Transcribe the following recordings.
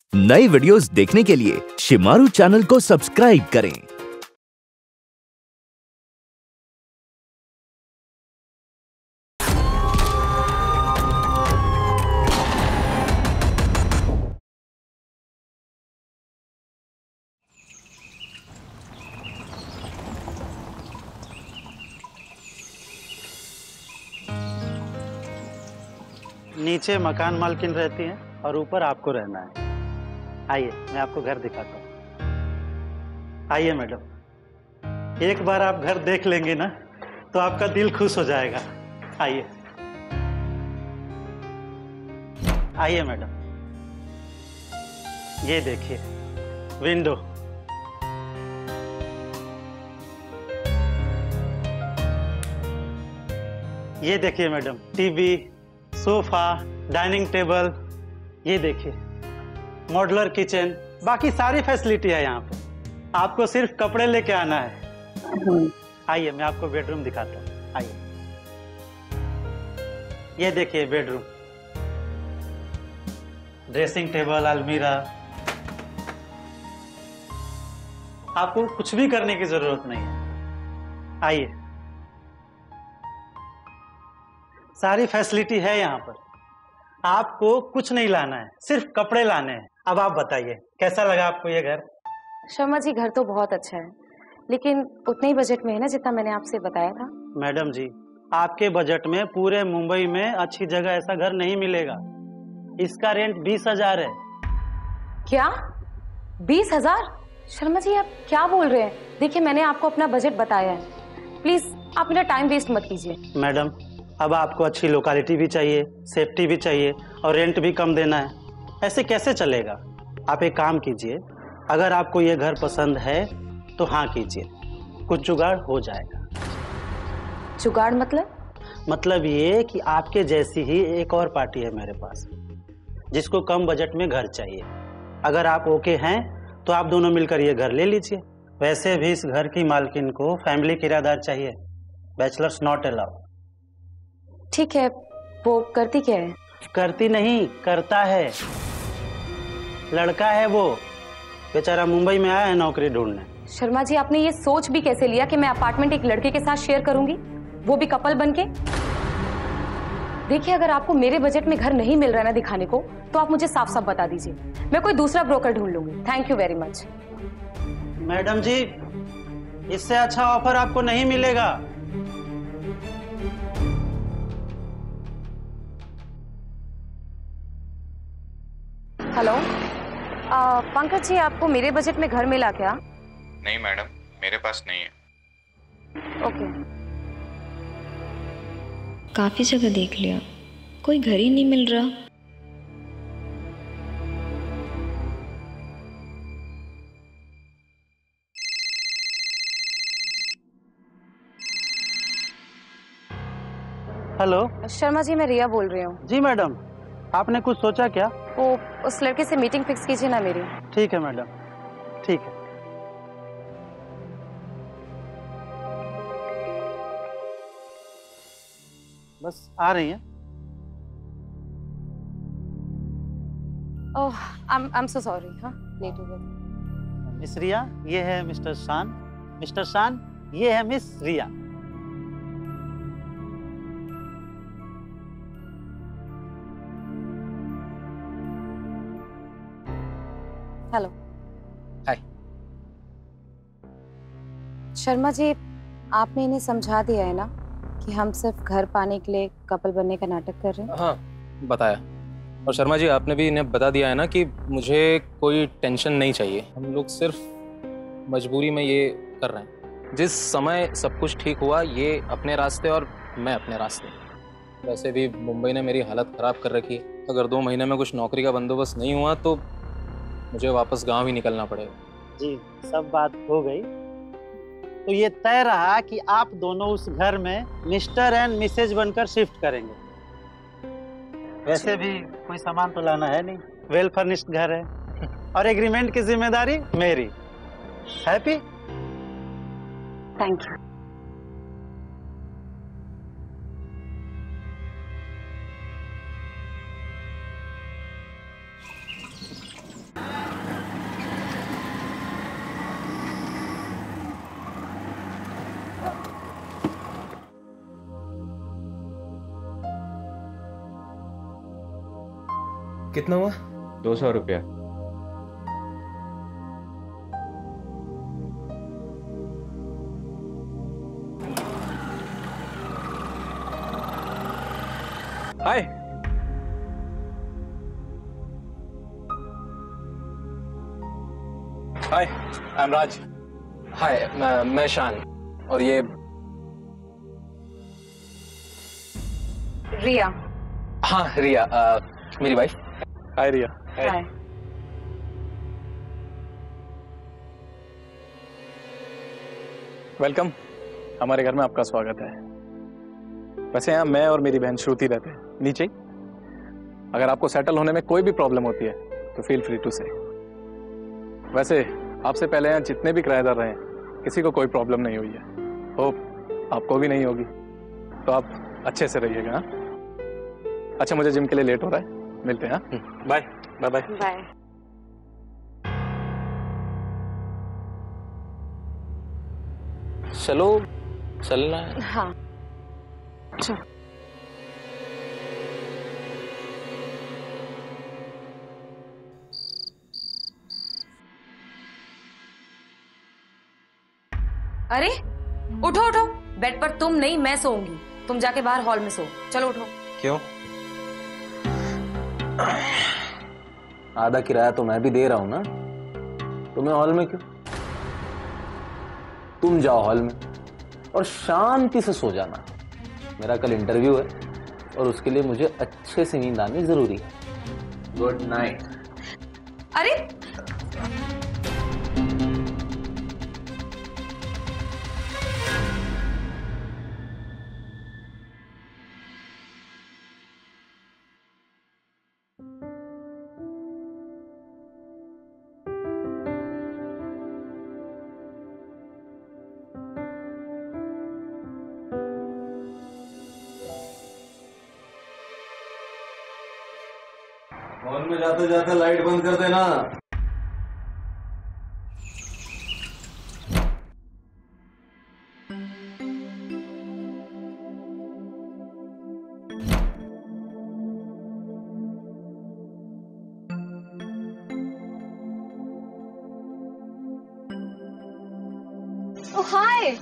नई वीडियोस देखने के लिए शिमारू चैनल को सब्सक्राइब करें। नीचे मकान मालकिन रहती है और ऊपर आपको रहना है। आइए, मैं आपको घर दिखाता हूँ। आइए मैडम, एक बार आप घर देख लेंगे ना तो आपका दिल खुश हो जाएगा। आइए आइए मैडम, ये देखिए विंडो, ये देखिए madam TV, sofa, dining table, ये देखिए मॉड्यूलर किचन, बाकी सारी फैसिलिटी है यहाँ पे। आपको सिर्फ कपड़े लेके आना है। आइए मैं आपको बेडरूम दिखाता हूँ। आइए, ये देखिए बेडरूम, ड्रेसिंग टेबल, अलमीरा, आपको कुछ भी करने की जरूरत नहीं है। आइए, सारी फैसिलिटी है यहाँ पर। आपको कुछ नहीं लाना है, सिर्फ कपड़े लाने हैं। अब आप बताइए कैसा लगा आपको ये घर? शर्मा जी, घर तो बहुत अच्छा है, लेकिन उतने ही बजट में है ना जितना मैंने आपसे बताया था। मैडम जी, आपके बजट में पूरे मुंबई में अच्छी जगह ऐसा घर नहीं मिलेगा। इसका रेंट 20,000 है। क्या 20,000? शर्मा जी, आप क्या बोल रहे हैं? देखिए, मैंने आपको अपना बजट बताया है, प्लीज आप मेरा टाइम वेस्ट मत कीजिए। मैडम, अब आपको अच्छी लोकेलिटी भी चाहिए, सेफ्टी भी चाहिए और रेंट भी कम देना है। ऐसे कैसे चलेगा? आप एक काम कीजिए, अगर आपको ये घर पसंद है तो हाँ कीजिए, कुछ जुगाड़ हो जाएगा। जुगाड़ मतलब? मतलब ये कि आपके जैसी ही एक और पार्टी है मेरे पास, जिसको कम बजट में घर चाहिए। अगर आप ओके हैं तो आप दोनों मिलकर ये घर ले लीजिए। वैसे भी इस घर की मालकिन को फैमिली किराएदार चाहिए, बैचलर्स नॉट अलाउड। ठीक है, वो करती क्या है? करती नहीं, करता है। लड़का है वो, बेचारा मुंबई में आया है नौकरी ढूंढने। शर्मा जी, आपने ये सोच भी कैसे लिया कि मैं अपार्टमेंट एक लड़के के साथ शेयर करूंगी, वो भी कपल बनके? देखिए, अगर आपको मेरे बजट में घर नहीं मिल रहा है ना दिखाने को, तो आप मुझे साफ साफ बता दीजिए, मैं कोई दूसरा ब्रोकर ढूंढ लूंगी। Thank you very much. Madam ji, इससे अच्छा ऑफर आपको नहीं मिलेगा। हेलो, पंकज जी, आपको मेरे बजट में घर मिला क्या? नहीं मैडम, मेरे पास नहीं है। ओके। काफी जगह देख लिया, कोई घर ही नहीं मिल रहा। हेलो शर्मा जी, मैं रिया बोल रही हूँ। जी मैडम, आपने कुछ सोचा क्या? वो उस लड़के से मीटिंग फिक्स कीजिए ना मेरी। ठीक है मैडम, ठीक है। बस आ रही हैं। Oh, I am so sorry. हाँ, लेट हो गया। मिस रिया, ये है मिस्टर शान। मिस्टर शान, ये है miss Riya. Hello. Hi. Sharma ji, आपने इन्हें समझा दिया है ना कि हम सिर्फ घर पाने के लिए कपल बनने का नाटक कर रहे हैं? हाँ, बताया। और शर्मा जी, आपने भी इन्हें बता दिया है ना कि मुझे कोई टेंशन नहीं चाहिए। हम लोग सिर्फ मजबूरी में ये कर रहे हैं। जिस समय सब कुछ ठीक हुआ, ये अपने रास्ते और मैं अपने रास्ते। वैसे भी मुंबई ने मेरी हालत ख़राब कर रखी है। अगर 2 महीने में कुछ नौकरी का बंदोबस्त नहीं हुआ तो मुझे वापस गांव ही निकलना पड़ेगा। जी, सब बात हो गई तो ये तय रहा कि आप दोनों उस घर में मिस्टर एंड मिसेज बनकर शिफ्ट करेंगे। वैसे भी कोई सामान तो लाना है नहीं, वेल फर्निश्ड घर है और एग्रीमेंट की जिम्मेदारी मेरी। हैप्पी? Thank you. कितना हुआ? 200 रुपया। हाय। हाय, आई एम राज। हाय, मैं शान। और ये रिया। हाँ रिया, मेरी वाइफ। हाय रिया। हाय। वेलकम, हमारे घर में आपका स्वागत है। वैसे यहाँ मैं और मेरी बहन श्रुति रहते हैं नीचे ही। अगर आपको सेटल होने में कोई भी प्रॉब्लम होती है तो फील फ्री टू से। वैसे आपसे पहले यहाँ जितने भी किराएदार रहे हैं किसी को कोई प्रॉब्लम नहीं हुई है। होप आपको भी नहीं होगी। तो आप अच्छे से रहिएगा। हाँ? अच्छा, मुझे जिम के लिए लेट हो रहा है, मिलते हैं। Bye bye bye bye. चलो, चलना है। हाँ चलो। अरे उठो उठो, बेड पर तुम नहीं मैं सोऊंगी। तुम जाके बाहर हॉल में सो। चलो उठो। क्यों? आधा किराया तो मैं भी दे रहा हूं ना, तुम्हें हॉल में क्यों? तुम जाओ हॉल में और शांति से सो जाना। मेरा कल इंटरव्यू है और उसके लिए मुझे अच्छे से नींद आनी जरूरी है। Good night. अरे हॉल में जाते जाते लाइट बंद कर देना। ओह हाय।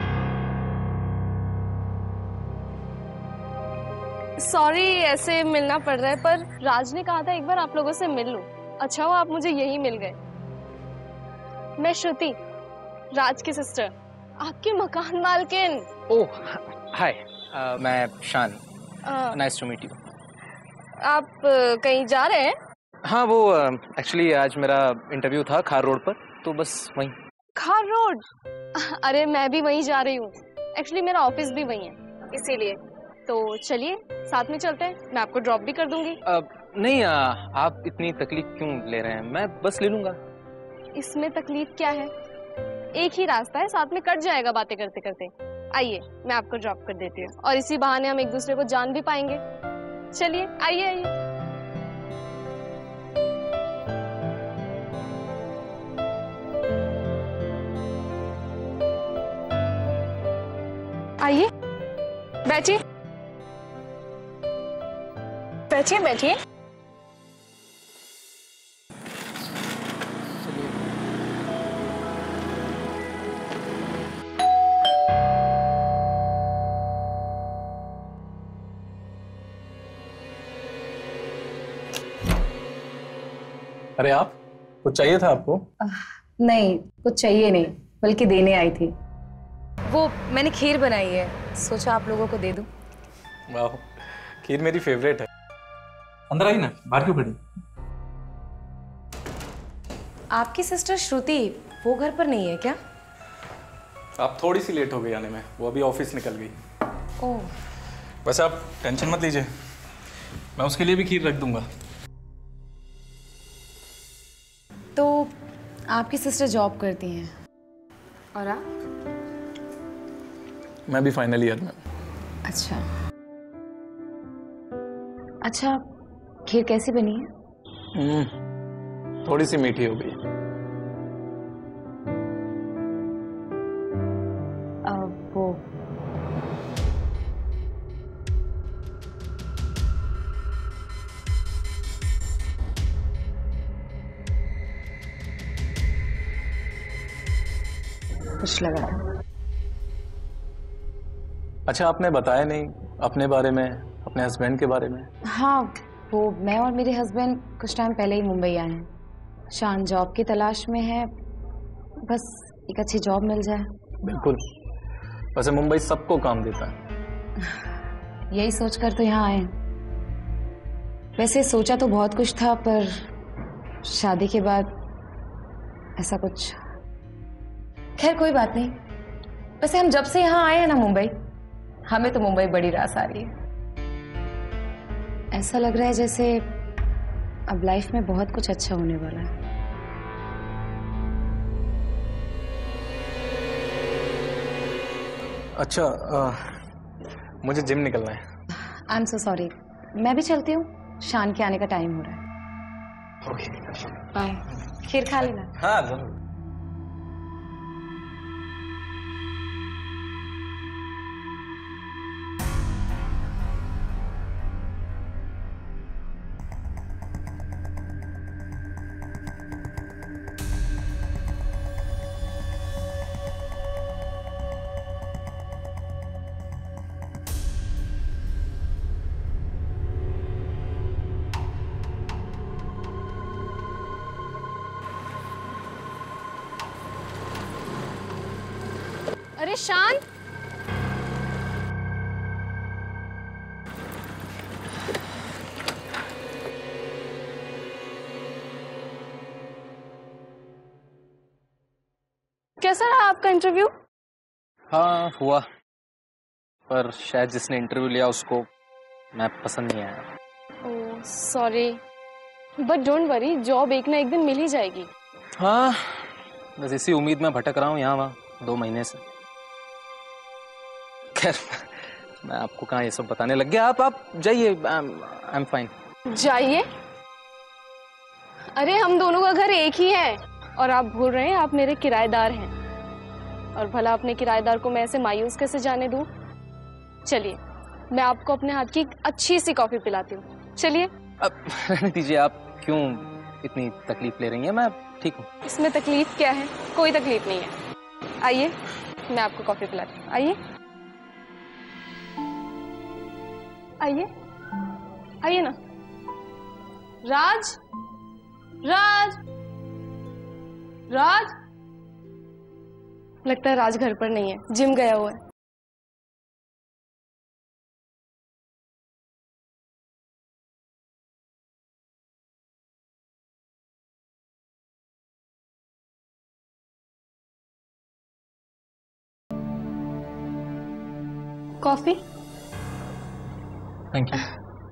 सॉरी ऐसे मिलना पड़ रहा है, पर राज ने कहा था एक बार आप लोगों से मिल लूं। अच्छा हुआ आप मुझे यहीं मिल गए। मैं श्रुति, राज की सिस्टर, आपकी मकान मालकिन। ओह हाय, मैं Shan. Nice to meet you. आप कहीं जा रहे हैं? हाँ, वो एक्चुअली आज मेरा इंटरव्यू था खार रोड पर, तो बस वहीं। खार रोड? अरे मैं भी वहीं जा रही हूँ। एक्चुअली मेरा ऑफिस भी वहीं है, इसीलिए। तो चलिए साथ में चलते हैं, मैं आपको ड्रॉप भी कर दूंगी। नहीं, आप इतनी तकलीफ क्यों ले रहे हैं? मैं बस ले लूंगा। इसमें तकलीफ क्या है? एक ही रास्ता है, साथ में कट जाएगा बातें करते करते। आइए मैं आपको ड्रॉप कर देती हूँ और इसी बहाने हम एक दूसरे को जान भी पाएंगे। चलिए आइए आइए। आइए बैठिए बैठिए बैठिए। अरे आप, कुछ चाहिए था आपको? नहीं, कुछ चाहिए नहीं, बल्कि देने आई थी। वो मैंने खीर बनाई है, सोचा आप लोगों को दे दूं। वाह, खीर मेरी फेवरेट है। अंदर आई ना, बाहर क्यों खड़ी? आपकी सिस्टर श्रुति वो घर पर नहीं है क्या? आप थोड़ी सी लेट हो गई आने में, वो अभी ऑफिस निकल गई। ओह। वैसे आप टेंशन मत लीजिए, मैं उसके लिए भी खीर रख दूंगा। तो आपकी सिस्टर जॉब करती हैं और आप? मैं भी फाइनल ईयर में। अच्छा अच्छा, खीर कैसी बनी है? थोड़ी सी मीठी हो गई। वो कुछ लगा था। अच्छा, आपने बताया नहीं अपने बारे में, अपने हस्बैंड के बारे में? हाँ, वो मैं और मेरे हस्बैंड कुछ टाइम पहले ही मुंबई आए हैं। शान जॉब की तलाश में है, बस एक अच्छी जॉब मिल जाए। बिल्कुल, वैसे मुंबई सबको काम देता है। यही सोचकर तो यहाँ आए। वैसे सोचा तो बहुत कुछ था, पर शादी के बाद ऐसा कुछ। खैर कोई बात नहीं। वैसे हम जब से यहाँ आए हैं ना मुंबई, हमें तो मुंबई बड़ी रास आ रही है। ऐसा लग रहा है जैसे अब लाइफ में बहुत कुछ अच्छा होने वाला है। अच्छा, मुझे जिम निकलना है। आई एम सो सॉरी, मैं भी चलती हूँ, शान के आने का टाइम हो रहा है। Okay, bye. खीर खा लेना। हाँ जरूर। अरे शान, कैसा रहा आपका इंटरव्यू? हाँ हुआ, पर शायद जिसने इंटरव्यू लिया उसको मैं पसंद नहीं आया। Oh sorry, but don't worry, job एक ना एक दिन मिल ही जाएगी। हाँ, बस इसी उम्मीद में भटक रहा हूँ यहाँ वहाँ 2 महीने से। खैर, मैं आपको कहाँ ये सब बताने लग गया। आप जाइए, आई एम फाइन। जाइए? अरे हम दोनों का घर एक ही है, और आप भूल रहे हैं आप मेरे किराएदार हैं। और भला अपने किराएदार को मैं ऐसे मायूस कैसे जाने दूं? चलिए, मैं आपको अपने हाथ की अच्छी सी कॉफी पिलाती हूँ। चलिए। अब रहने दीजिए, आप क्यों इतनी तकलीफ ले रही हैं? मैं ठीक हूँ। इसमें तकलीफ क्या है? कोई तकलीफ नहीं है। आइए, मैं आपको कॉफी पिलाती हूँ। आइए आइए आइए ना। राज, राज, राज। लगता है राज घर पर नहीं है, जिम गया हुआ है। कॉफी? Thank you.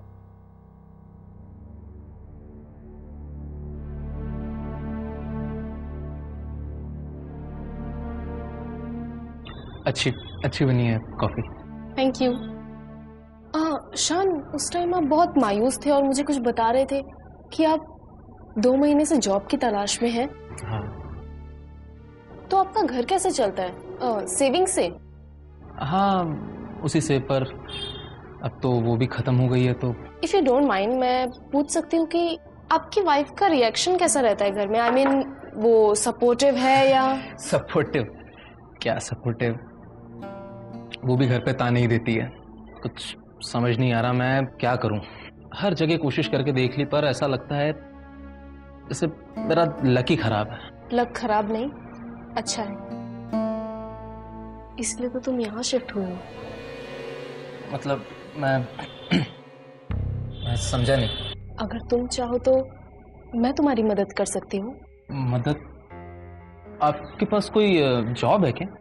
अच्छी बनी है कॉफी। Thank you. शान, उस टाइम आप बहुत मायूस थे और मुझे कुछ बता रहे थे कि आप 2 महीने से जॉब की तलाश में हैं। हाँ। तो आपका घर कैसे चलता है? सेविंग से? हाँ, उसी से, पर अब तो वो भी खत्म हो गई है। तो इफ यू डोंट माइंड, मैं पूछ सकती हूँ कि आपकी वाइफ का रिएक्शन कैसा रहता है घर में? आई मीन, वो सपोर्टिव है या? सपोर्टिव? क्या सपोर्टिव, वो भी घर पे ताने ही देती है। कुछ समझ नहीं आ रहा मैं क्या करूं। हर जगह कोशिश करके देख ली, पर ऐसा लगता है जैसे मेरा लक ही खराब है। लक खराब नहीं, अच्छा है। इसलिए तो तुम यहाँ शिफ्ट हुए हो। मतलब मैं समझा नहीं। अगर तुम चाहो तो मैं तुम्हारी मदद कर सकती हूँ। मदद? आपके पास कोई जॉब है क्या?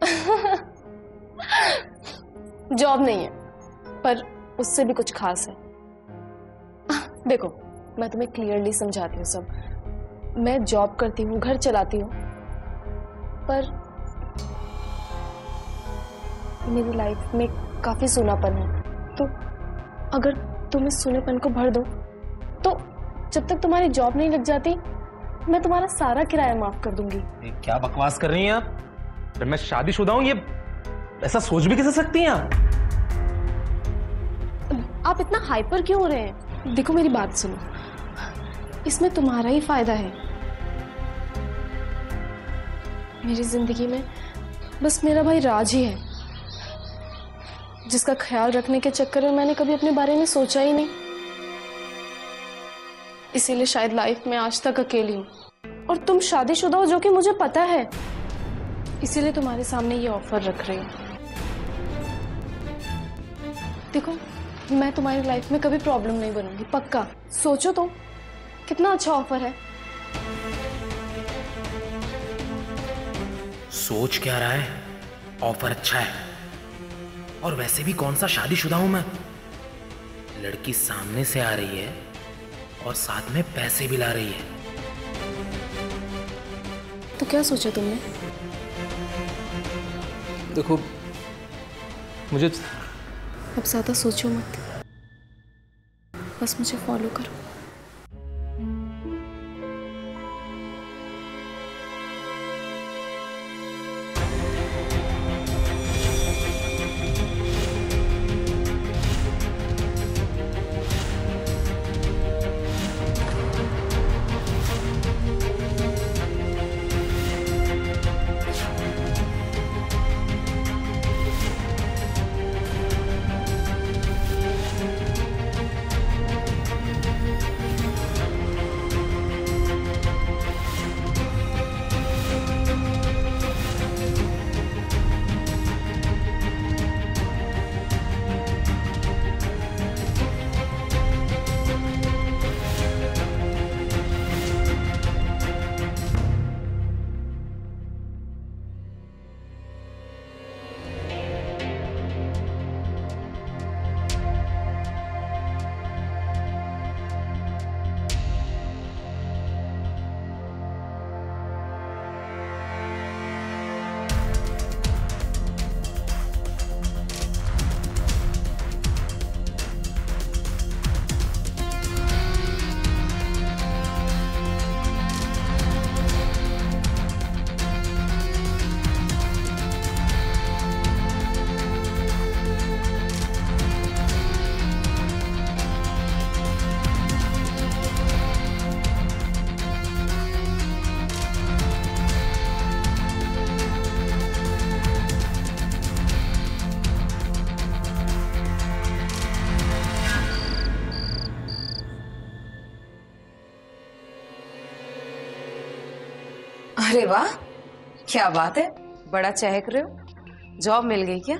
जॉब नहीं है, पर उससे भी कुछ खास है। देखो, मैं तुम्हें क्लियरली समझाती हूँ सब। मैं जॉब करती हूँ, घर चलाती हूँ, पर मेरी लाइफ में काफी सूनापन है। तो अगर तुम इस सूनेपन को भर दो, तो जब तक तुम्हारी जॉब नहीं लग जाती, मैं तुम्हारा सारा किराया माफ कर दूंगी। क्या बकवास कर रही हैं आप? जब मैं शादीशुदा हूं, ये ऐसा सोच भी कैसे सकती हैं आप? आप इतना हाइपर क्यों हो रहे हैं? देखो मेरी बात सुनो, इसमें तुम्हारा ही फायदा है। मेरी जिंदगी में बस मेरा भाई राज ही है जिसका ख्याल रखने के चक्कर में मैंने कभी अपने बारे में सोचा ही नहीं। इसीलिए शायद लाइफ में आज तक अकेली हूँ। और तुम शादीशुदा हो जो कि मुझे पता है, इसीलिए तुम्हारे सामने ये ऑफर रख रही हूँ। देखो, मैं तुम्हारी लाइफ में कभी प्रॉब्लम नहीं बनूंगी, पक्का। सोचो तो, कितना अच्छा ऑफर है। सोच क्या रहा है? ऑफर अच्छा है। और वैसे भी कौन सा शादीशुदा हूं मैं? लड़की सामने से आ रही है और साथ में पैसे भी ला रही है। तो क्या सोचा तुमने? देखो, मुझे अब ज्यादा सोचो मत, बस मुझे फॉलो करो। अरे वाह, क्या बात है, बड़ा चहक रहे हो। जॉब मिल गई क्या?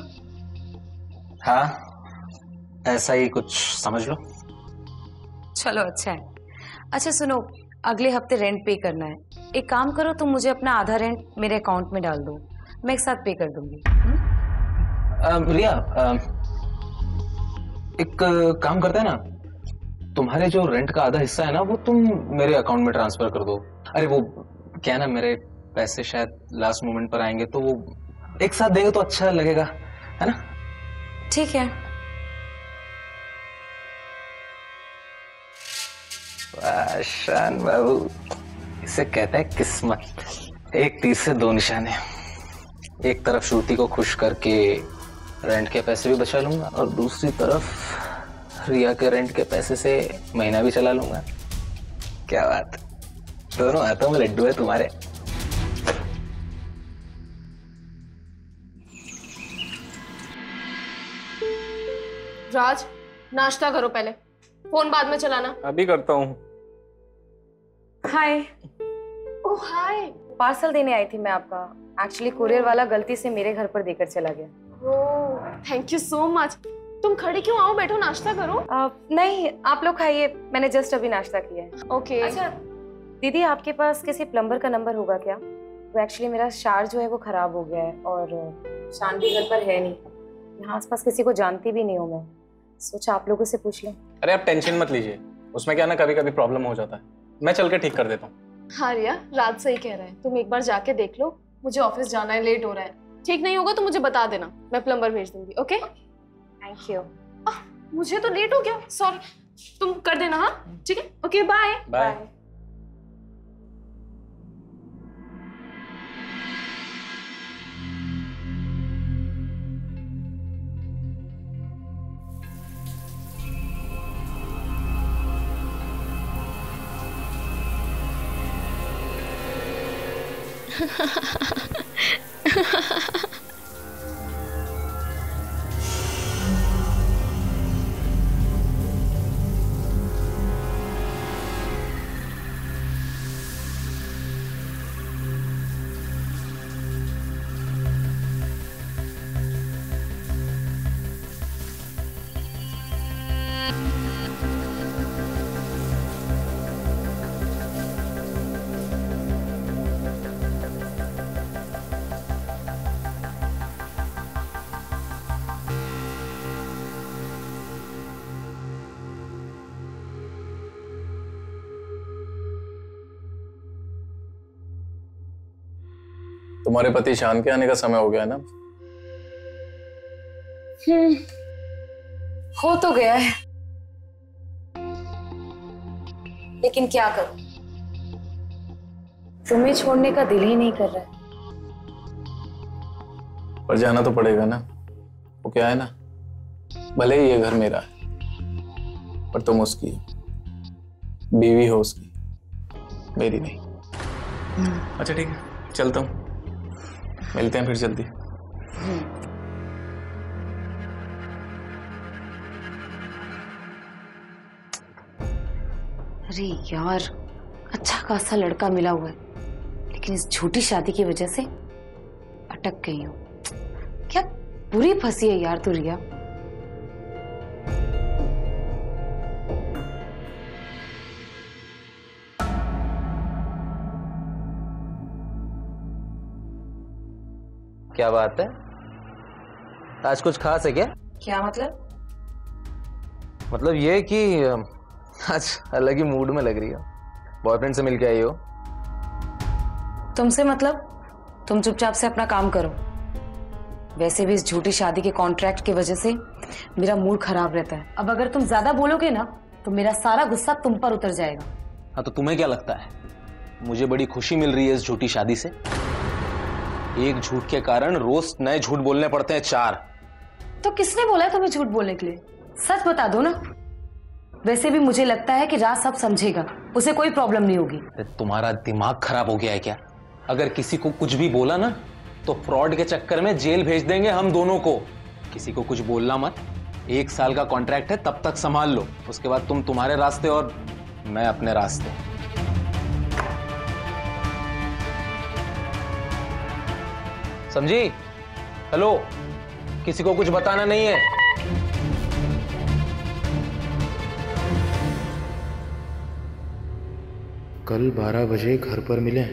हाँ, ऐसा ही कुछ समझ लो। चलो अच्छा है। अच्छा सुनो, अगले हफ्ते रेंट पे करना है। एक काम करो, तुम मुझे अपना आधा रेंट मेरे अकाउंट में डाल दो, मैं एक साथ पे कर दूंगी। रिया, एक काम करते हैं ना, तुम्हारे जो रेंट का आधा हिस्सा है ना, वो तुम मेरे अकाउंट में ट्रांसफर कर दो। अरे वो क्या है ना, मेरे पैसे शायद लास्ट मोमेंट पर आएंगे, तो वो एक साथ देंगे तो अच्छा लगेगा, है ना? ठीक है। शान बाबू, इसे कहते हैं किस्मत। एक तीर से दो निशाने। एक तरफ श्रुति को खुश करके रेंट के पैसे भी बचा लूंगा, और दूसरी तरफ रिया के रेंट के पैसे से महीना भी चला लूंगा। क्या बात, दोनों हाथों में लड्डू है तुम्हारे। राज, नाश्ता करो पहले, फोन बाद में चलाना। अभी करता हूँ। हाय। ओह हाय। पार्सल देने आई थी मैं आपका। एक्चुअली कुरियर वाला गलती से मेरे घर पर देकर चला गया। Oh thank you so much. तुम खड़े क्यों, आओ बैठो, नाश्ता करो। नहीं, आप लोग खाइए, मैंने जस्ट अभी नाश्ता किया है। ओके। अच्छा दीदी, आपके पास किसी प्लम्बर का नंबर होगा क्या? वो एक्चुअली मेरा शार जो है वो खराब हो गया है, और शान भी घर पर है नहीं। यहाँ आसपास किसी को जानती भी नहीं हूँ मैं, सोचा आप लोगों से पूछ लें। अरे आप टेंशन मत लीजिए, उसमें क्या ना कभी कभी प्रॉब्लम हो जाता है, मैं चल के ठीक कर देता हूँ। हाँ रिया, राज सही कह रहा है, तुम एक बार जाके देख लो। मुझे ऑफिस जाना है, लेट हो रहा है। ठीक नहीं होगा तो मुझे बता देना, मैं प्लम्बर भेज दूंगी। Okay thank you. मुझे तो लेट हो गया, सॉरी, तुम कर देना। हाँ ठीक है, ओके बाय बाय। तुम्हारे पति शान के आने का समय हो गया है ना? हो तो गया है, लेकिन क्या करूं, तुम्हें छोड़ने का दिल ही नहीं कर रहा है। पर जाना तो पड़ेगा ना। वो क्या है ना, भले ही ये घर मेरा है, पर तुम उसकी बीवी हो, उसकी, मेरी नहीं। अच्छा ठीक है, चलता हूँ, मिलते हैं फिर जल्दी। अरे यार, अच्छा खासा लड़का मिला हुआ है, लेकिन इस झूठी शादी की वजह से अटक गई हूँ। क्या बुरी फंसी है यार तू रिया। क्या बात है, आज कुछ खास है क्या? क्या मतलब? मतलब ये कि आज अलग ही मूड में लग रही हो, बॉयफ्रेंड से मिलके आई हो। तुमसे मतलब? तुम चुपचाप से अपना काम करो। वैसे भी इस झूठी शादी के कॉन्ट्रैक्ट की वजह से मेरा मूड खराब रहता है। अब अगर तुम ज्यादा बोलोगे ना तो मेरा सारा गुस्सा तुम पर उतर जाएगा। हाँ तो तुम्हें क्या लगता है मुझे बड़ी खुशी मिल रही है इस झूठी शादी से? एक झूठ के कारण रोज नए झूठ बोलने पड़ते हैं 4। तो किसने बोला है तुम्हें झूठ बोलने के लिए? सच बता दो ना। वैसे भी मुझे लगता है कि राज सब समझेगा, उसे कोई प्रॉब्लम नहीं होगी। तुम्हारा दिमाग खराब हो गया है क्या? अगर किसी को कुछ भी बोला ना तो फ्रॉड के चक्कर में जेल भेज देंगे हम दोनों को। किसी को कुछ बोलना मत। 1 साल का कॉन्ट्रैक्ट है, तब तक संभाल लो, उसके बाद तुम तुम्हारे रास्ते और मैं अपने रास्ते। समझी? हेलो, किसी को कुछ बताना नहीं है। कल 12 बजे घर पर मिलें।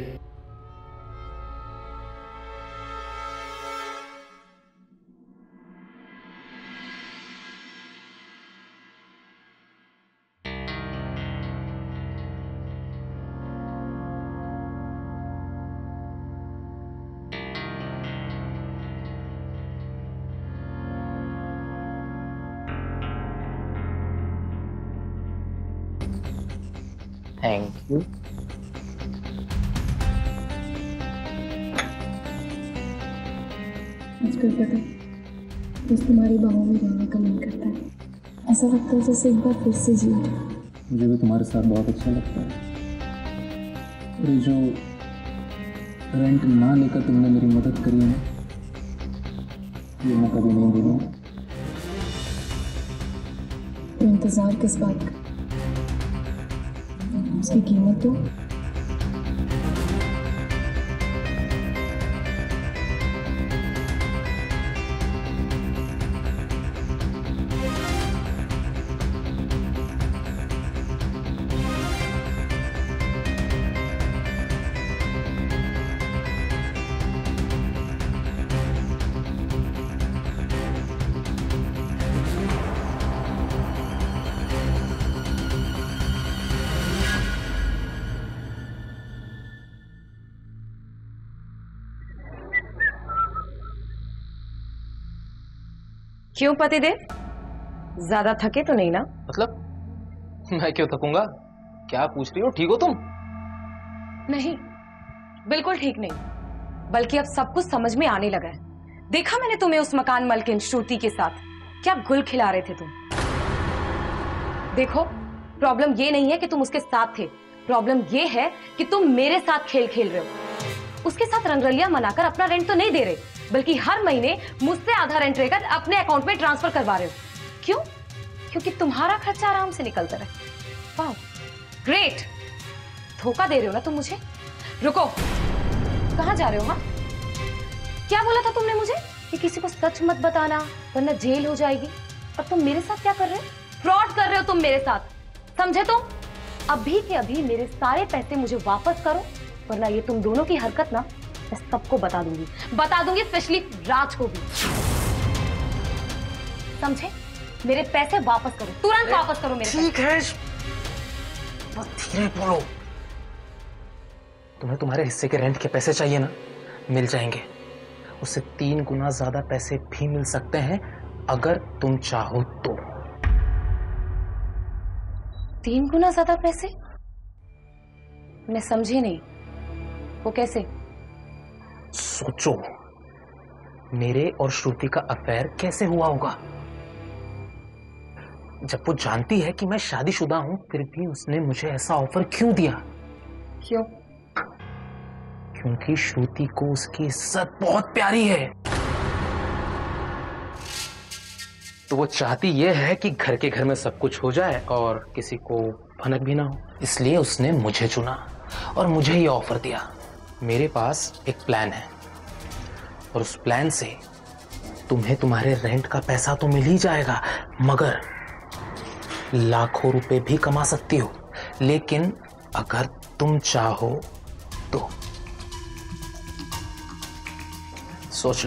Thank you. आजकल पता है, बस तुम्हारी बाहों में रहने का मन करता है। ऐसा लगता है जैसे एक बार फिर से जी। मुझे भी तुम्हारे साथ बहुत अच्छा लगता है। और ये जो रेंट ना लेकर तुमने मेरी मदद करी है ना, ये मैं कभी नहीं भूलूंगा। तो इंतजार किस बात का? उसकी कीमत तो क्यों पतिदेव, ज्यादा थके तो नहीं ना? मतलब मैं क्यों थकूंगा? क्या पूछ रही हो? ठीक हो तुम? नहीं, बिल्कुल ठीक नहीं, बल्कि अब सब कुछ समझ में आने लगा है। देखा मैंने तुम्हें उस मकान मालकिन श्रुति के साथ, क्या गुल खिला रहे थे तुम। देखो, प्रॉब्लम ये नहीं है कि तुम उसके साथ थे, प्रॉब्लम ये है कि तुम मेरे साथ खेल खेल रहे हो। उसके साथ रंगरलिया मनाकर अपना रेंट तो नहीं दे रहे, बल्कि हर महीने मुझसे आधा रेंट लेकर अपने अकाउंट में ट्रांसफर करवा रहे हो। क्यों? क्योंकि तुम्हारा खर्चा आराम से निकलता रहे। वाह, ग्रेट। धोखा दे रहे हो ना तुम मुझे। रुको, कहां जा रहे हो? हाँ, क्या बोला था तुमने मुझे कि किसी को सच मत बताना वरना जेल हो जाएगी? और तुम मेरे साथ क्या कर रहे हो? फ्रॉड कर रहे हो तुम मेरे साथ, समझे तुम? अभी के अभी मेरे सारे पैसे मुझे वापस करो, वरना ये तुम दोनों की हरकत ना मैं सबको बता दूंगी, स्पेशली राज को भी। समझे? मेरे पैसे वापस करो, तुरंत वापस करो मेरे। ठीक है, बस धीरे बोलो। तुम्हें तुम्हारे हिस्से के रेंट के पैसे चाहिए ना, मिल जाएंगे। उससे 3 गुना ज्यादा पैसे भी मिल सकते हैं अगर तुम चाहो तो। 3 गुना ज्यादा पैसे? मैं समझी नहीं, वो कैसे? सोचो, मेरे और श्रुति का अफेयर कैसे हुआ होगा? जब वो जानती है कि मैं शादीशुदा हूं, फिर भी उसने मुझे ऐसा ऑफर क्यों दिया? क्यों? क्योंकि श्रुति को उसकी इज्जत बहुत प्यारी है। तो वो चाहती यह है कि घर के घर में सब कुछ हो जाए और किसी को भनक भी ना हो। इसलिए उसने मुझे चुना और मुझे ये ऑफर दिया। मेरे पास एक प्लान है और उस प्लान से तुम्हें तुम्हारे रेंट का पैसा तो मिल ही जाएगा, मगर लाखों रुपए भी कमा सकती हो। लेकिन अगर तुम चाहो तो सोच लो।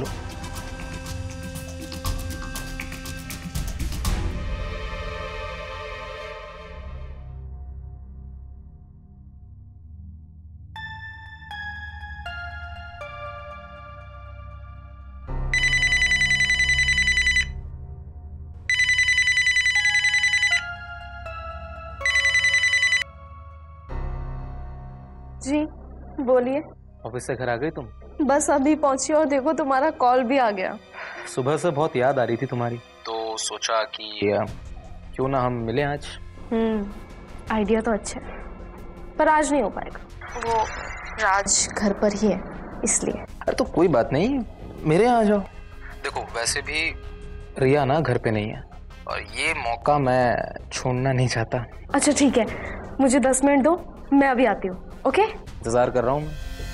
जी बोलिए। ऑफिस से घर आ गई तुम? बस अभी पहुंची और देखो तुम्हारा कॉल भी आ गया। सुबह से बहुत याद आ रही थी तुम्हारी, तो सोचा कि क्यों ना हम मिलें आज। आइडिया तो अच्छा है, पर आज नहीं हो पाएगा। वो राज घर पर ही है इसलिए। अरे तो कोई बात नहीं, मेरे यहाँ आ जाओ। देखो वैसे भी रिया ना घर पे नहीं है और ये मौका मैं छोड़ना नहीं चाहता। अच्छा ठीक है, मुझे 10 मिनट दो, मैं अभी आती हूँ। ओके? इंतजार कर रहा हूँ मैं।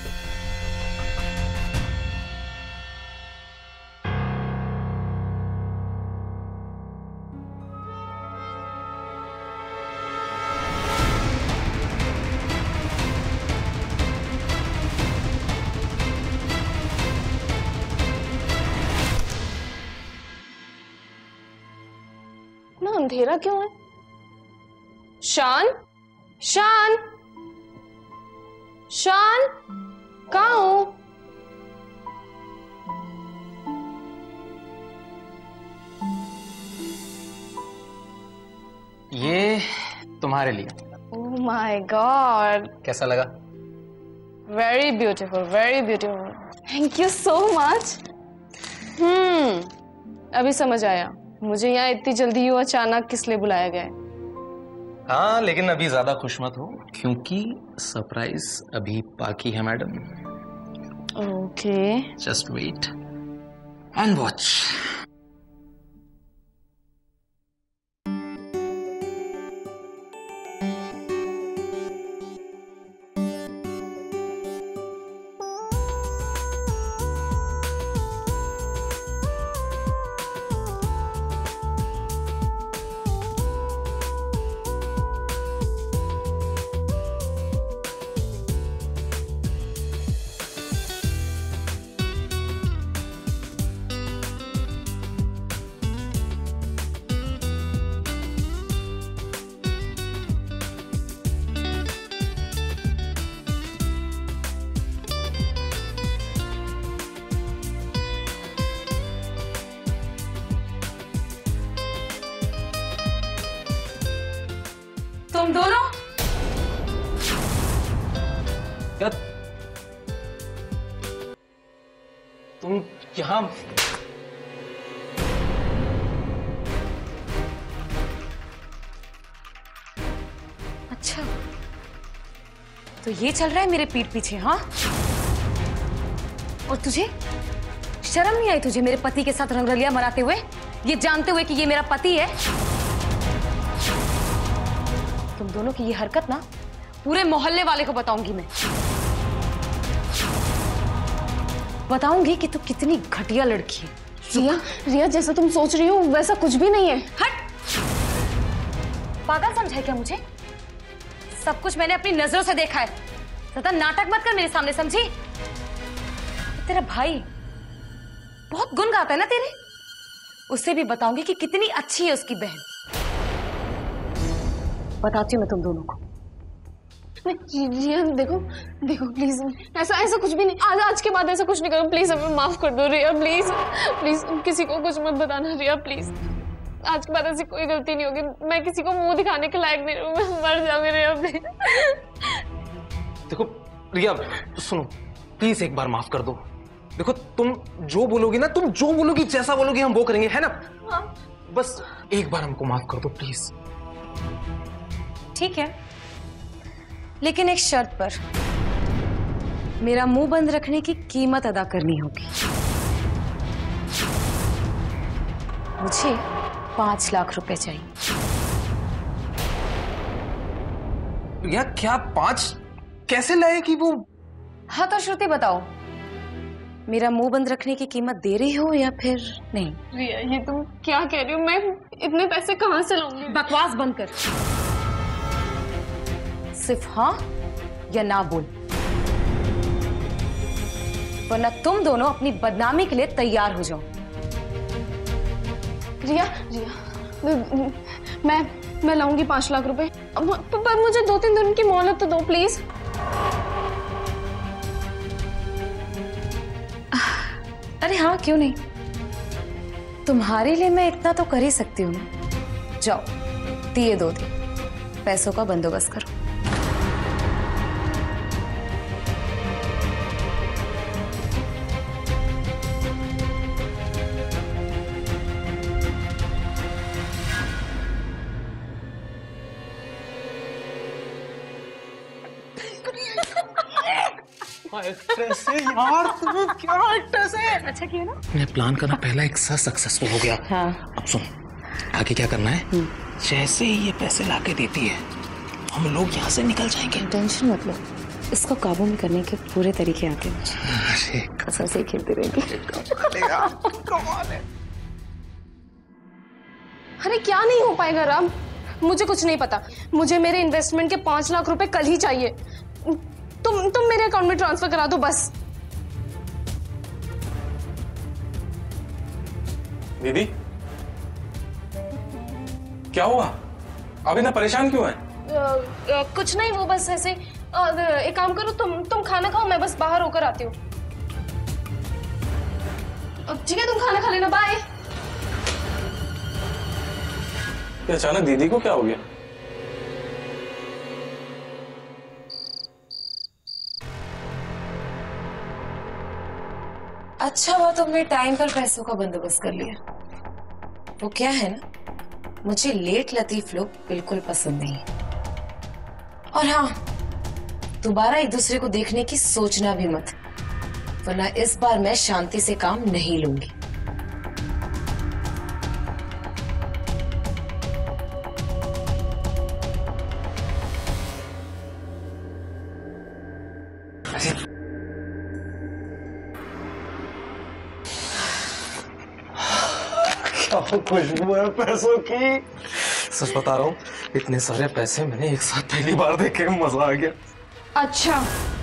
ना अंधेरा क्यों है? शान, शान, शान, कहाँ हो? ये तुम्हारे लिए। ओह माय गॉड, कैसा लगा? Very beautiful, very beautiful. Thank you so much. अभी समझ आया मुझे यहाँ इतनी जल्दी यूं अचानक किस लिए बुलाया गया है। हाँ लेकिन अभी ज्यादा खुश मत हो, क्योंकि सरप्राइज अभी बाकी है madam. Okay, just wait and watch. तुम दोनों क्या तुम यहाँ? अच्छा, तो ये चल रहा है मेरे पीठ पीछे? हाँ, और तुझे शर्म नहीं आई तुझे मेरे पति के साथ रंगरलिया मनाते हुए, ये जानते हुए कि ये मेरा पति है? तुम दोनों की ये हरकत ना पूरे मोहल्ले वाले को बताऊंगी मैं। बताऊंगी कि तू कितनी घटिया लड़की है। रिया, रिया जैसा तुम सोच रही हो वैसा कुछ भी नहीं है। हट! पागल समझा है क्या मुझे? सब कुछ मैंने अपनी नजरों से देखा है। ज्यादा नाटक मत कर मेरे सामने, समझी? तेरा भाई बहुत गुण गाता है ना तेरे, उससे भी बताऊंगी कि कितनी अच्छी है उसकी बहन। बताती हूँ मैं तुम दोनों को। रिया देखो देखो प्लीज, ऐसा कुछ भी नहीं, आज के बाद ऐसा कुछ नहीं करो प्लीज, हमें माफ कर दो रिया, प्लीज प्लीज, किसी को कुछ मत बताना रिया प्लीज, आज के बाद ऐसी कोई गलती नहीं होगी, मैं किसी को मुंह दिखाने के लायक नहीं हूँ, मैं मर जाऊंगी रिया प्लीज। देखो रिया सुनो, प्लीज एक बार माफ कर दो। देखो तुम जो बोलोगी ना, तुम जो बोलोगी, जैसा बोलोगी हम वो करेंगे, है ना? हाँ। बस एक बार हमको माफ कर दो प्लीज। ठीक है, लेकिन एक शर्त पर, मेरा मुंह बंद रखने की कीमत अदा करनी होगी। मुझे 5 लाख रुपए चाहिए। रिया क्या 5 कैसे लाएगी वो? हाँ तो श्रुति बताओ, मेरा मुंह बंद रखने की कीमत दे रही हो या फिर नहीं? रिया ये तुम क्या कह रही हो, मैं इतने पैसे कहाँ से लाऊंगी? बकवास बंद कर, सिर्फ हाँ या ना बोल, वरना तुम दोनों अपनी बदनामी के लिए तैयार हो जाओ। रिया रिया मैं लाऊंगी 5 लाख रुपए, पर मुझे 2-3 दिन की मोहलत तो दो प्लीज। अरे हाँ क्यों नहीं, तुम्हारे लिए मैं इतना तो कर ही सकती हूँ ना। जाओ दिए 2 दिन, पैसों का बंदोबस्त करो। यार तुम्हें क्या एक्ट्रेस है। अच्छा किया ना, मैं प्लान करना पहला हिस्सा सक्सेसफुल हो गया। हाँ। अब सुन, आगे क्या करना है? जैसे ही ये पैसे लाके देती है, हम लोग यहाँ से निकल जाएंगे। टेंशन मत लो, इसको काबू में करने के पूरे तरीके आते हैं। अरे कसम से खेलते रहेंगे। अरे क्या नहीं हो पाएगा राम, मुझे कुछ नहीं पता, मुझे मेरे इन्वेस्टमेंट के 5 लाख रुपए कल ही चाहिए। तुम मेरे अकाउंट में ट्रांसफर करा दो बस। दीदी क्या हुआ, आप इतना परेशान क्यों हैं? कुछ नहीं, वो बस ऐसे एक काम करो, तुम खाना खाओ, मैं बस बाहर होकर आती हूँ। ठीक है, तुम खाना खा लेना, बाय। अचानक दीदी को क्या हो गया? अच्छा हुआ तुमने टाइम पर पैसों का बंदोबस्त कर लिया। वो क्या है ना, मुझे लेट लतीफ लोग बिल्कुल पसंद नहीं। और हाँ, दोबारा एक दूसरे को देखने की सोचना भी मत, वरना इस बार मैं शांति से काम नहीं लूंगी। खुशबू है पैसों की। सच बता रहा हूँ, इतने सारे पैसे मैंने एक साथ पहली बार देखे, मजा आ गया। अच्छा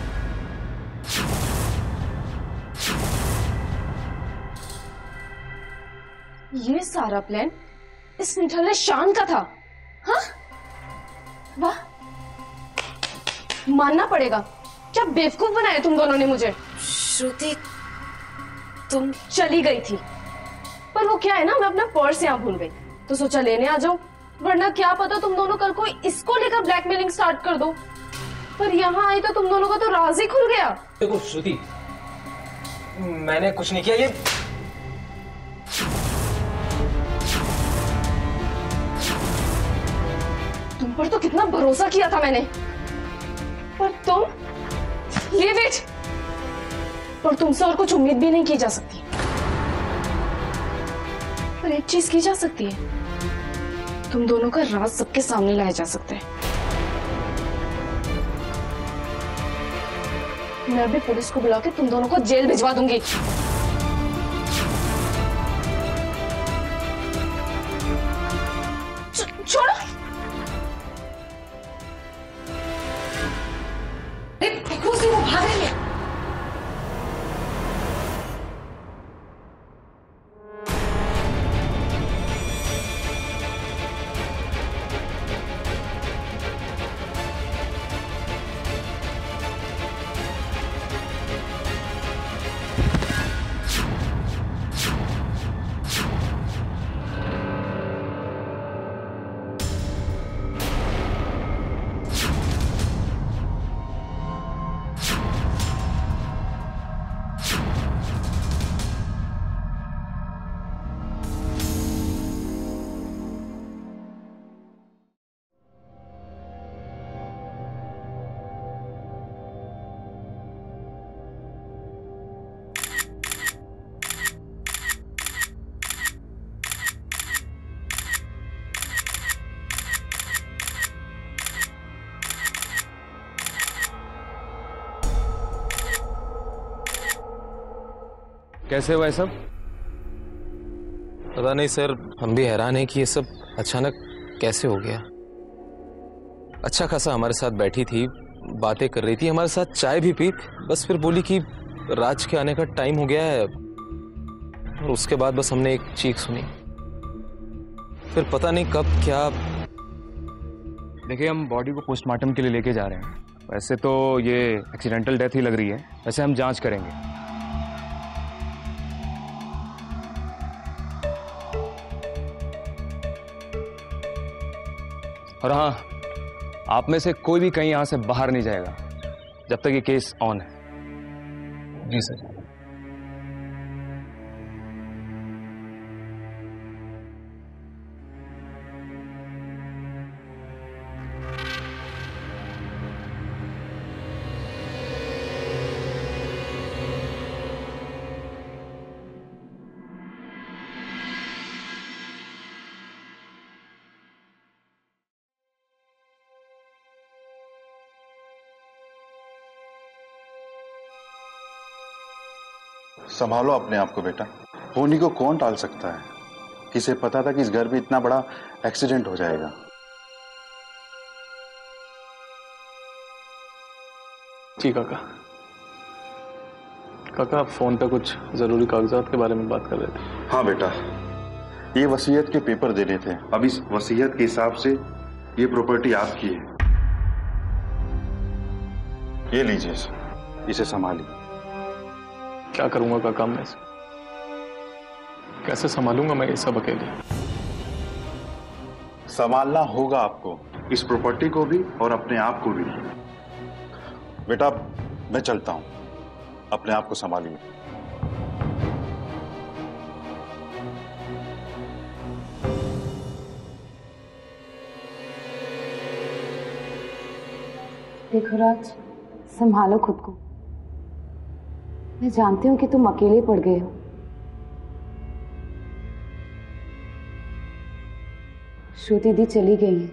ये सारा प्लान इस निठल्ले शान का था? हाँ वाह, मानना पड़ेगा, क्या बेवकूफ बनाया तुम दोनों ने मुझे। श्रुति तुम चली गई थी, पर वो क्या है ना, मैं अपना पर्स यहाँ भूल गई तो सोचा लेने आ जाऊं, वरना क्या पता तुम दोनों कल को इसको लेकर ब्लैकमेलिंग स्टार्ट कर दो। पर यहाँ आई तो तुम दोनों का तो राज ही खुल गया। देखो श्रुति, मैंने कुछ नहीं किया, ये तुम पर तो कितना भरोसा किया था मैंने, पर तुम ये वेट, पर तुमसे और कुछ उम्मीद भी नहीं की जा सकती। पर एक चीज की जा सकती है, तुम दोनों का राज सबके सामने लाया जा सकता है। मैं अभी पुलिस को बुला के तुम दोनों को जेल भिजवा दूंगी। छोड़ो, वो भागेंगे। कैसे हुआ है सब? पता नहीं सर, हम भी हैरान हैं कि ये सब अचानक कैसे हो गया। अच्छा खासा हमारे साथ बैठी थी, बातें कर रही थी, हमारे साथ चाय भी पी, बस फिर बोली कि राज के आने का टाइम हो गया है। और उसके बाद बस हमने एक चीख सुनी, फिर पता नहीं कब क्या। देखिए, हम बॉडी को पोस्टमार्टम के लिए लेके जा रहे हैं। वैसे तो ये एक्सीडेंटल डेथ ही लग रही है, वैसे हम जांच करेंगे। और हाँ, आप में से कोई भी कहीं यहां से बाहर नहीं जाएगा जब तक ये केस ऑन है। जी सर। संभालो अपने आप को बेटा, होनी को कौन टाल सकता है? किसे पता था कि इस घर में इतना बड़ा एक्सीडेंट हो जाएगा। जी काका। काका, आप फोन पे कुछ जरूरी कागजात के बारे में बात कर रहे थे। हाँ बेटा, ये वसीयत के पेपर देने थे। अब इस वसीयत के हिसाब से ये प्रॉपर्टी आपकी है। ये लीजिए, इसे संभालिए। क्या करूंगा काका मैं इसे? कैसे संभालूंगा मैं ये सब अकेले? संभालना होगा आपको, इस प्रॉपर्टी को भी और अपने आप को भी। बेटा मैं चलता हूं, अपने आप को संभालिए। देखो राज, संभालो खुद को। मैं जानती हूँ कि तुम अकेले पड़ गए हो। श्रुति दी चली गई है,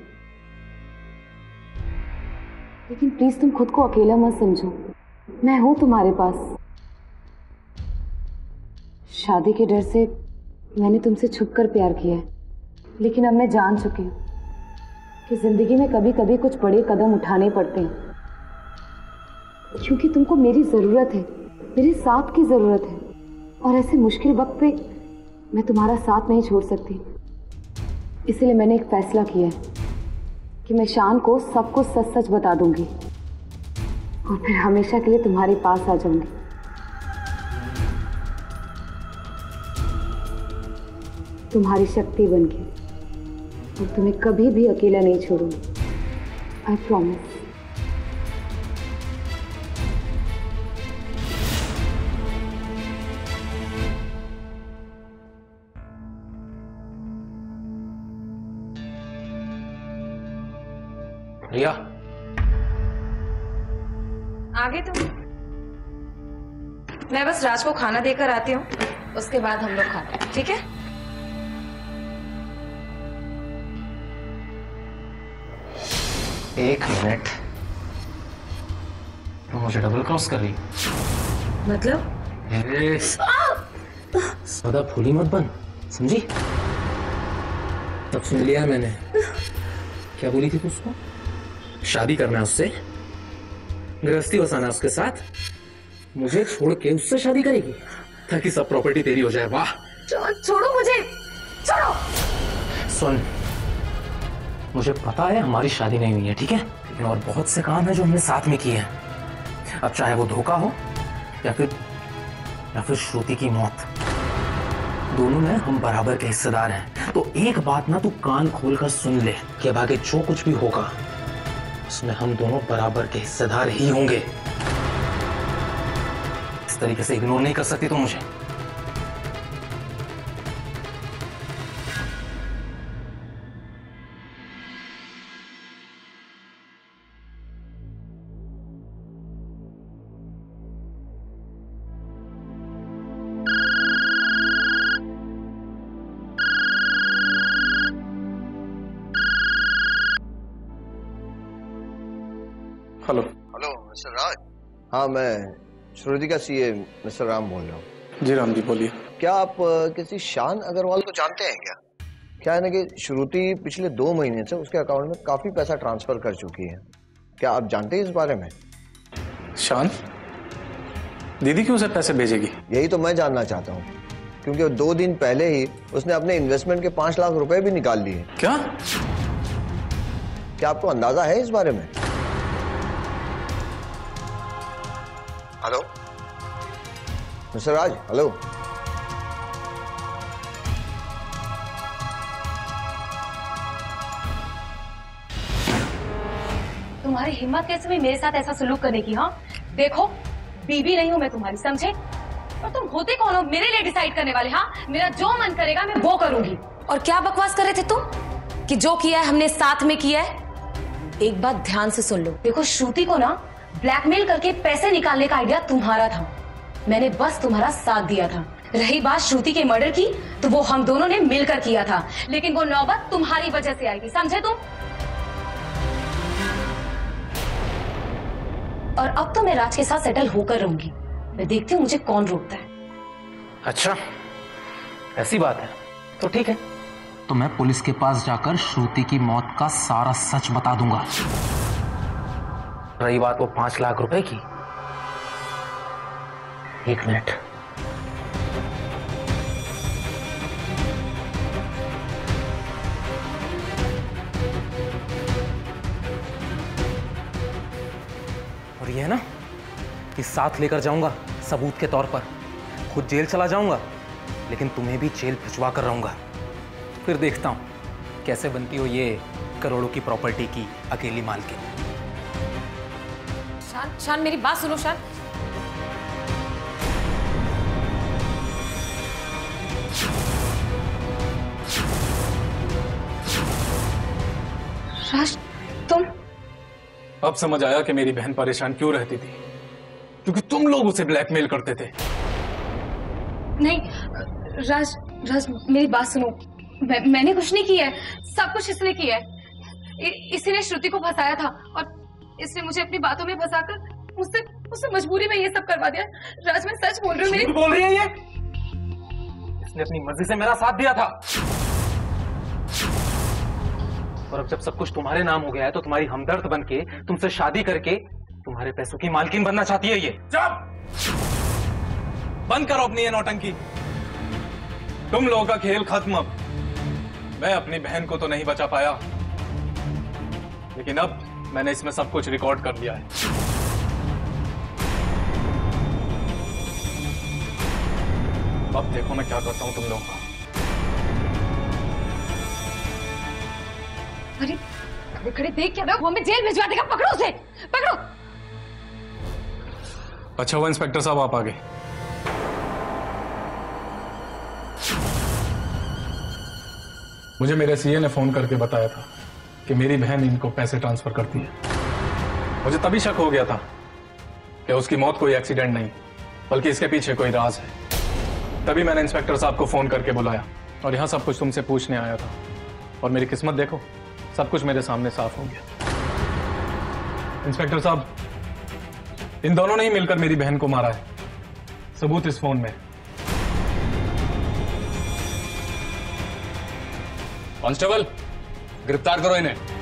लेकिन प्लीज तुम खुद को अकेला मत समझो। मैं हूं तुम्हारे पास। शादी के डर से मैंने तुमसे छुपकर प्यार किया है, लेकिन अब मैं जान चुकी हूँ कि जिंदगी में कभी कभी कुछ बड़े कदम उठाने पड़ते हैं, क्योंकि तुमको मेरी जरूरत है, मेरे साथ की जरूरत है। और ऐसे मुश्किल वक्त पे मैं तुम्हारा साथ नहीं छोड़ सकती। इसलिए मैंने एक फैसला किया है कि मैं शान को सब कुछ सच सच बता दूंगी और फिर हमेशा के लिए तुम्हारे पास आ जाऊंगी। तुम्हारी शक्ति बनके, और तुम्हें कभी भी अकेला नहीं छोड़ूंगी। I promise. रिया, आगे तुम। मैं बस राज को खाना देकर आती हूँ, उसके बाद हम लोग खाते हैं, ठीक है? एक मिनट, तुम मुझे डबल क्रॉस कर रही? मतलब? सदा फूली मत बन, समझी? तब सुन लिया मैंने। क्या बोली थी तू उसको? शादी करना है उससे, गृहस्थी बसाना उसके साथ, मुझे छोड़ के उससे शादी करेगी ताकि सब प्रॉपर्टी तेरी हो जाए। वाह! छोड़ो मुझे, छोड़ो। सुन, मुझे पता है हमारी शादी नहीं हुई है, ठीक है? लेकिन और बहुत से काम है जो हमने साथ में किए हैं। अब चाहे वो धोखा हो या फिर श्रुति की मौत, दोनों में हम बराबर के हिस्सेदार हैं। तो एक बात ना तू कान खोलकर सुन ले कि अब आगे जो कुछ भी होगा उसमें हम दोनों बराबर के हिस्सेदार ही होंगे। इस तरीके से इग्नोर नहीं कर सकती तो मुझे। हेलो। Hello mister Raj. हाँ, मैं श्रुति का सीए मिस्टर राम बोल रहा हूँ। जी राम जी बोलिए। क्या आप किसी शान अग्रवाल को जानते हैं क्या? क्या है ना कि श्रुति पिछले 2 महीने से उसके अकाउंट में काफी पैसा ट्रांसफर कर चुकी है। क्या आप जानते हैं इस बारे में? शान दीदी क्यों उसे पैसे भेजेगी? यही तो मैं जानना चाहता हूँ, क्योंकि 2 दिन पहले ही उसने अपने इन्वेस्टमेंट के 5 लाख रुपए भी निकाल लिए। क्या आपको अंदाजा है इस बारे में? Hello mister Raj, hello. तुम्हारी हिम्मत कैसे हुई मेरे साथ ऐसा सलूक करने की? हाँ देखो, बीबी नहीं हूँ मैं तुम्हारी, समझे? और तुम होते कौन हो मेरे लिए डिसाइड करने वाले? हाँ, मेरा जो मन करेगा मैं वो करूंगी। और क्या बकवास कर रहे थे तुम कि जो किया है हमने साथ में किया है? एक बात ध्यान से सुन लो, देखो श्रुति को ना ब्लैकमेल करके पैसे निकालने का आइडिया तुम्हारा था, मैंने बस तुम्हारा साथ दिया था। रही बात श्रुति के मर्डर की, तो वो हम दोनों ने मिलकर किया था, लेकिन वो नौबत तुम्हारी वजह से आई थी, समझे तुम? और अब तो मैं राज के साथ सेटल होकर रहूंगी, मैं देखती हूँ मुझे कौन रोकता है। अच्छा ऐसी बात है तो ठीक है, तो मैं पुलिस के पास जाकर श्रुति की मौत का सारा सच बता दूंगा। रही बात वो 5 लाख रुपए की, 1 मिनट। और ये है ना कि साथ लेकर जाऊंगा सबूत के तौर पर, खुद जेल चला जाऊंगा लेकिन तुम्हें भी जेल भिजवा कर रहूंगा। फिर देखता हूं कैसे बनती हो ये करोड़ों की प्रॉपर्टी की अकेली मालकिन। शान, शान मेरी बात सुनो शान। राज तुम? अब समझ आया कि मेरी बहन परेशान क्यों रहती थी, क्योंकि तुम लोग उसे ब्लैकमेल करते थे। नहीं राज, राज मेरी बात सुनो, मैंने कुछ नहीं किया है, सब कुछ इसने किया है। इसी ने श्रुति को फंसाया था और इसने मुझे अपनी बातों में फंसाकर मुझसे मजबूरी में ये सब करवा दिया। राज मैं सच बोल रही हूँ। बोल रही है ये? इसने अपनी मर्जी से मेरा साथ दिया था, और अब जब सब कुछ तुम्हारे नाम हो गया है तो तुम्हारी हमदर्द बनके तुमसे शादी करके तुम्हारे पैसों की मालकिन बनना चाहती है ये। चुप! बंद करो अपनी ये नौटंकी। तुम लोगों का खेल खत्म। अब मैं अपनी बहन को तो नहीं बचा पाया, लेकिन अब मैंने इसमें सब कुछ रिकॉर्ड कर लिया है। अब देखो मैं क्या करता हूं तुम लोगों का। अरे खड़े खड़े देख क्या रहे हो? वो हमें जेल भिजवा देगा, पकड़ो उसे, पकड़ो। अच्छा हुआ इंस्पेक्टर साहब आप आ गए। मुझे मेरे सीए ने फोन करके बताया था कि मेरी बहन इनको पैसे ट्रांसफर करती है। मुझे तभी शक हो गया था कि उसकी मौत कोई एक्सीडेंट नहीं, बल्कि इसके पीछे कोई राज है। तभी मैंने इंस्पेक्टर साहब को फोन करके बुलाया और यहाँ सब कुछ तुमसे पूछने आया था। और मेरी किस्मत देखो, सब कुछ मेरे सामने साफ हो गया। इंस्पेक्टर साहब, इन दोनों ने ही मिलकर मेरी बहन को मारा है, सबूत इस फोन में। कांस्टेबल गिरफ्तार करो इन्हें।